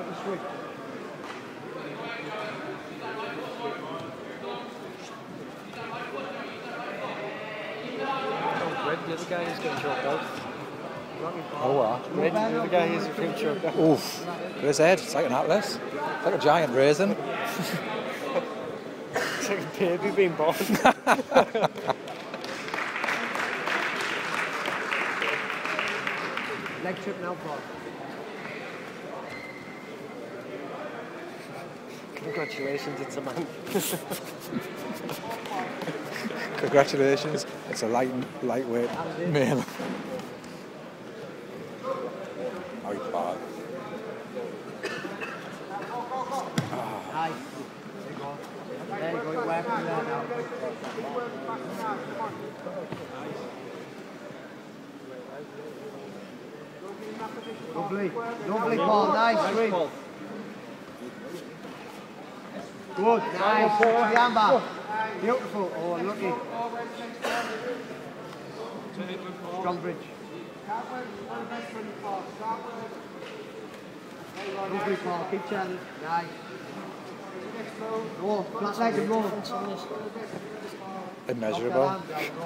The other guy is getting choked out. Oh, what? The other guy is getting choked out. Oof. His head, it's like an atlas. It's like a giant raisin. It's like a baby being born. Leg trip now, Paul. Congratulations, it's a man. Congratulations, it's a lightweight male. Oh, you bad. Nice. There you go, you're working there now. Lovely, Paul, nice, sweet. Good, nice, Yamba. Beautiful, oh, lucky. Strong bridge. Lovely, Paul, keep chatting. Nice. Roll, flat leg and roll. Immeasurable.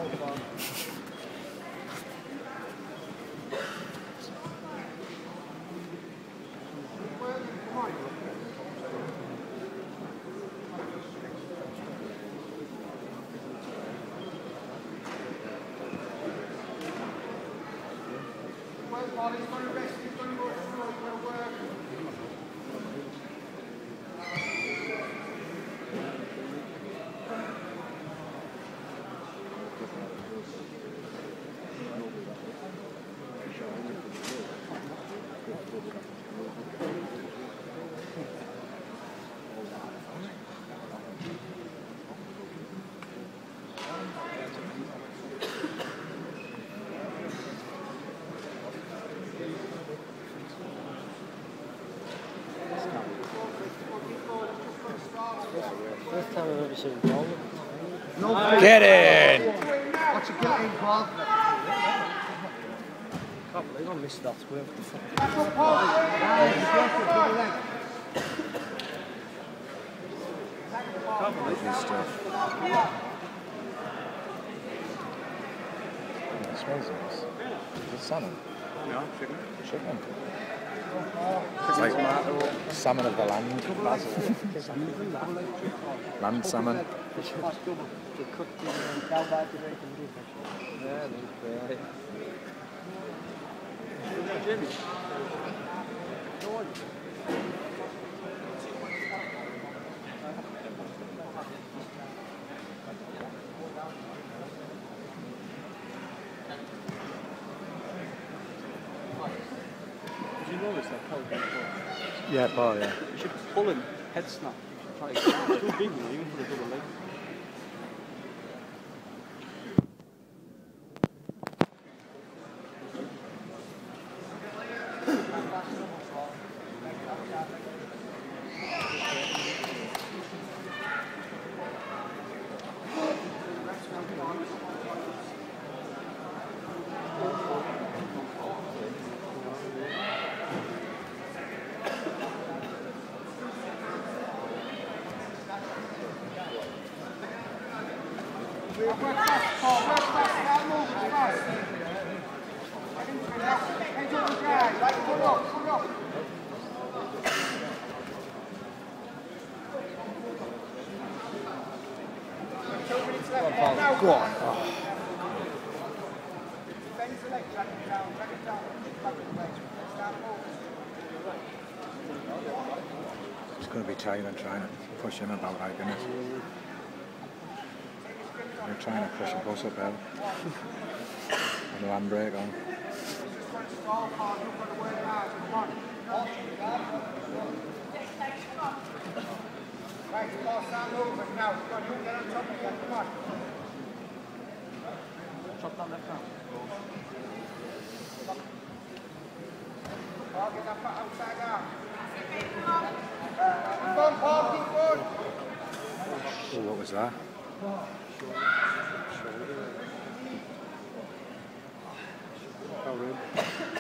First time I've ever seen Paul. Get in! What's a guillotine, Paul? Can't believe I missed that. It smells nice. Is it salmon? Yeah, chicken. It's like salmon of the land. Land salmon. Yeah, Paul, yeah. You should pull him, head snap. You should try it. It's too big, you know, even for a double leg. Go on. Oh. It's going to be tight and trying to push him about, like, isn't it? You're trying to push a bus up out. And the handbrake on. Right, boss, I'm moving now. Come on, you get on top of it. Come on. Chop that left arm. Paul, get that foot outside arm. Keep on, Paul, keep on. Oh, what was that? Oh, really?